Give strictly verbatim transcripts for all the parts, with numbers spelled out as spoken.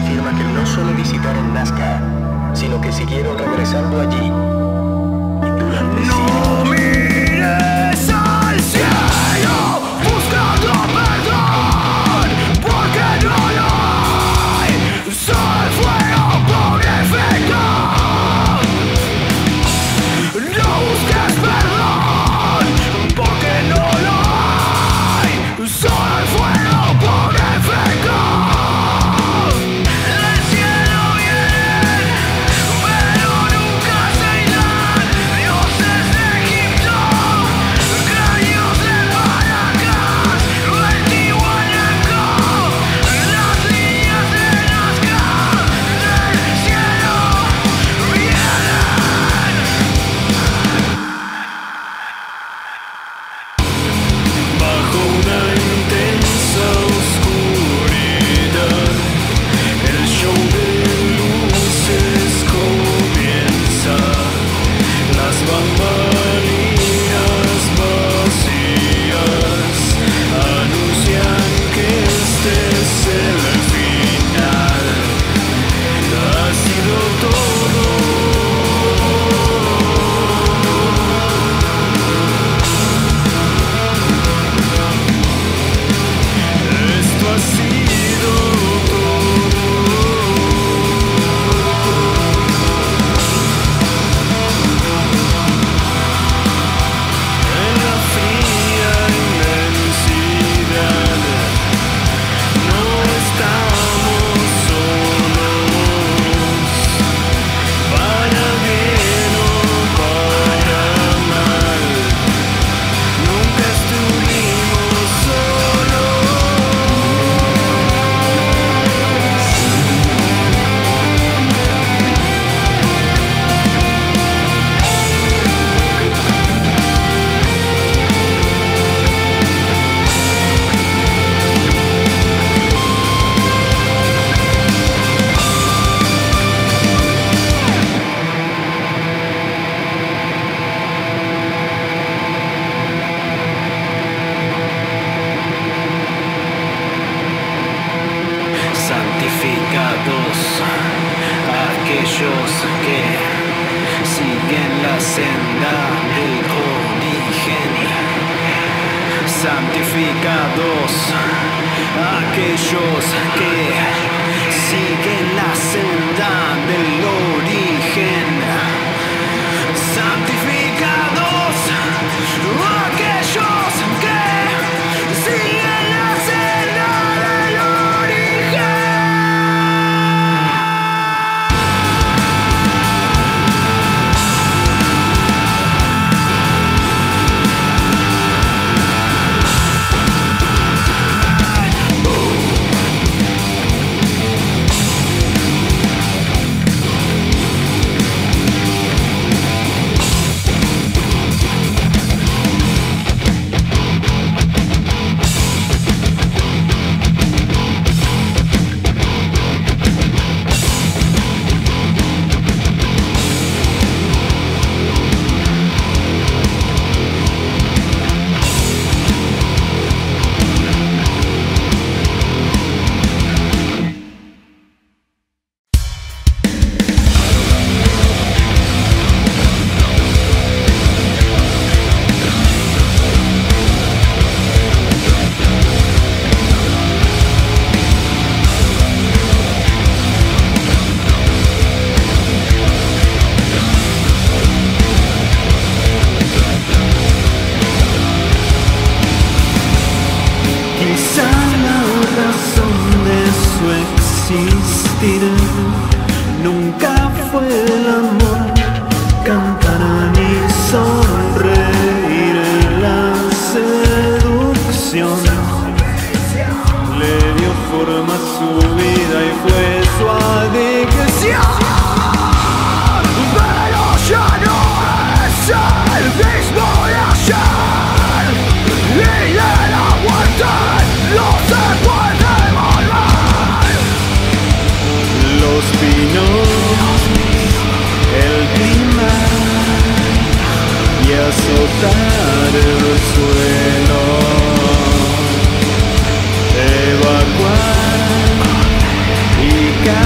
afirma que no solo visitaron Nazca, sino que siguieron regresando allí. Y durante No mires al cielo buscando perdón, porque no lo hay, solo el fuego purifica. No busques perdón, porque no lo hay, solo el fuego purifica. Del cielo vienen, pero nunca se irán. Dioses de Egipto, cráneos de Paracas, el Tiwanaku, las líneas de Nazca. Del cielo vienen. Bajo una intensa oscuridad, el show de luces comienza. Las bambalinas vacías anuncian que este es el final. Ha sido todo. Esto ha sido todo. En la fría inmensidad no estamos solos, para bien o para mal, nunca estuvimos solos. Santificados aquellos que siguen la senda del origen. Santificados aquellos que siguen la senda del origen. Santificados aquellos que siguen la senda del origen. Quizá la razón de su existir nunca fue el amor, cantar ni sonreír. La seducción le dio forma a su vida y fue su adicción. Pero ya no es el mismo de ayer, y de la muerte no se puede volver. Los pinos, el clima y azotar el suelo, evacuar y caer.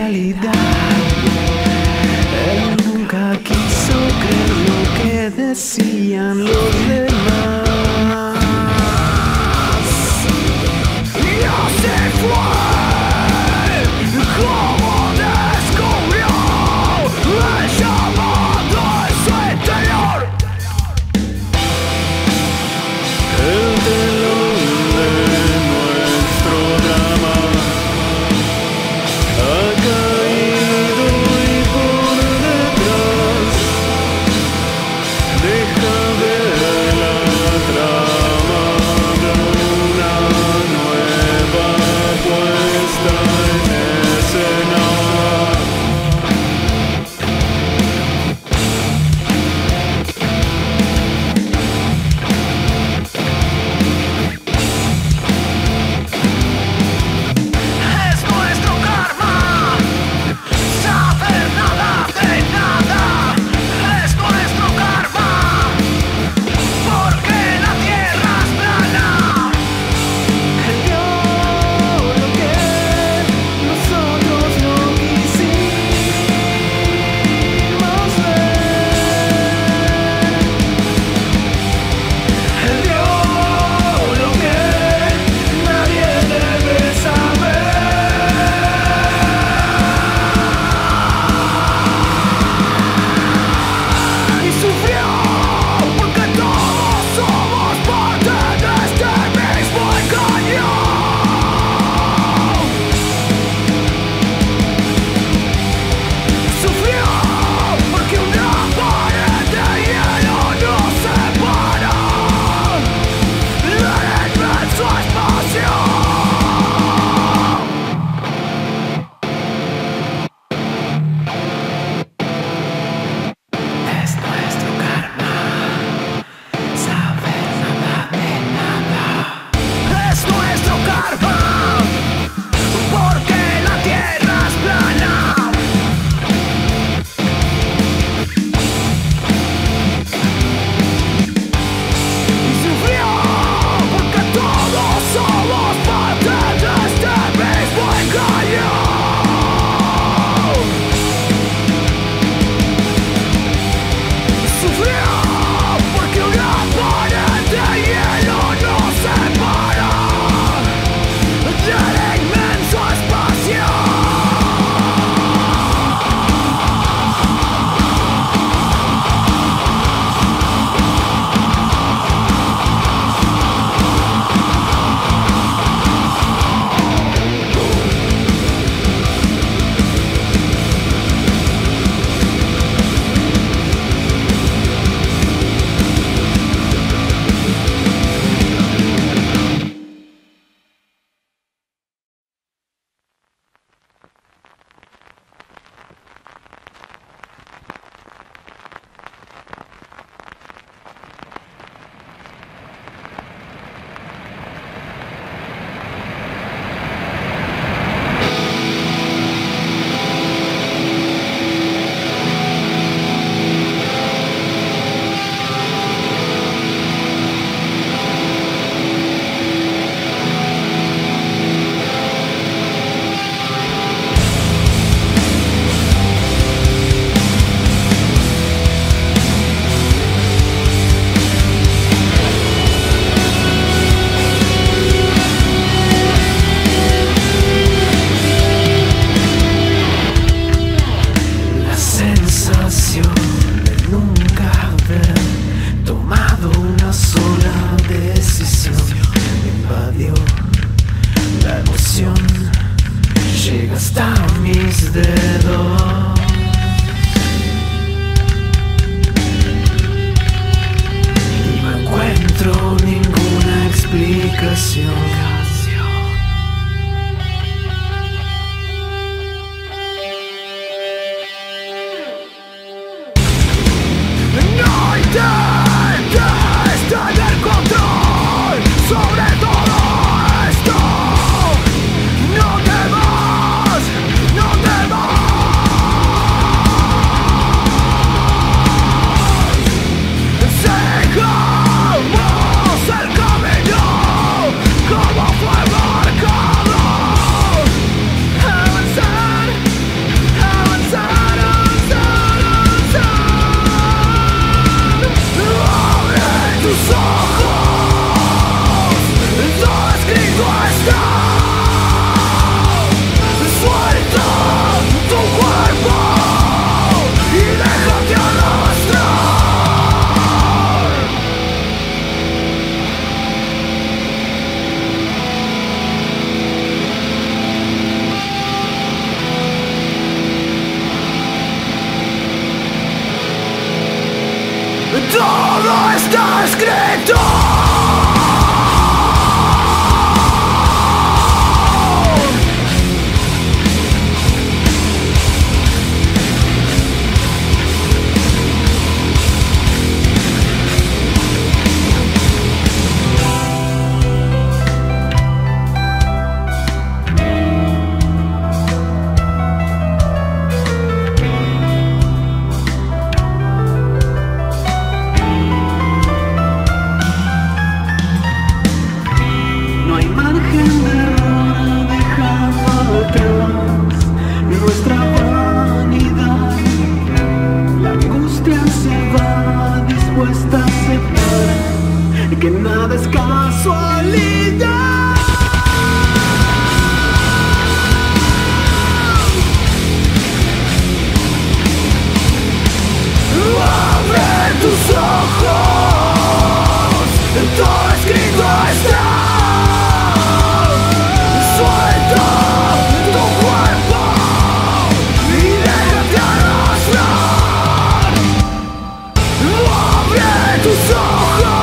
realidad. Él nunca quiso creer lo que decían los demás. Y se fue. Como descubrió el llamado en su interior. El telón de nuestro drama ha caído y por detrás deja ver la trama de una nueva puesta en escena. Es nuestro karma saber nada de nada. Es nuestro karma porque la tierra es plana. Él vio lo que nosotros no quisimos ver. Él vio lo que nadie debe saber. Y sufrió porque todos somos parte de este mismo engaño. Sufrió porque una pared de hielo nos separa del inmenso espacio. Es nuestro karma saber nada de nada. Es nuestro karma porque la tierra es plana. Y sufrió porque todos somos parte de este mismo engaño. Sufrió porque una pared de hielo nos separa del inmenso espacio. La sensación de nunca haber tomado una sola decisión invadió la emoción, llega hasta mis dedos. Y no encuentro ninguna explicación. No intentes tener control sobre todo esto. No temas, no temas. Sigamos el camino como está escrito. Que nada es casualidad. Abre tus ojos, todo escrito está. Suelta tu cuerpo y déjate arrastrar. Abre tus ojos.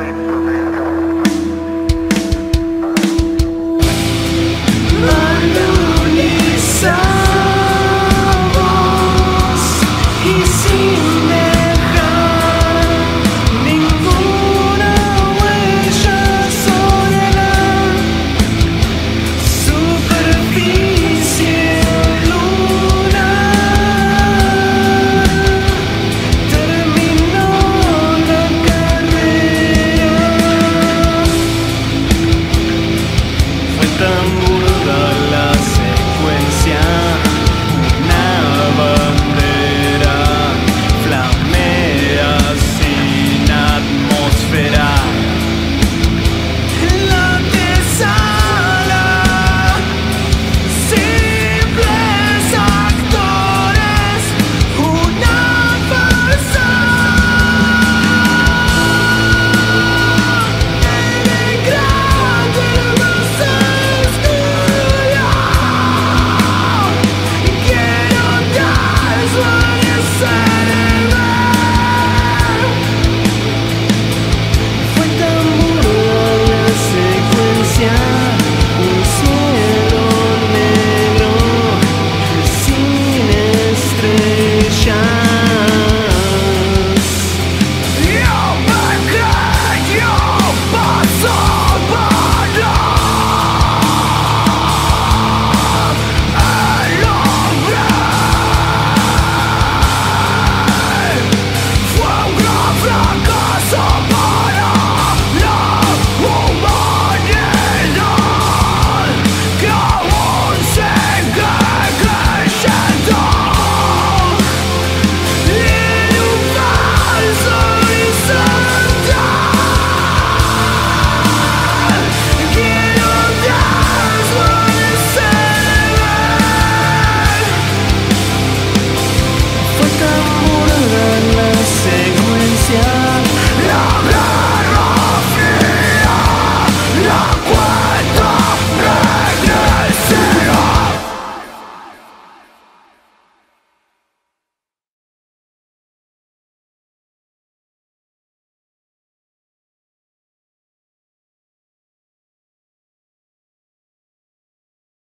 Procedimiento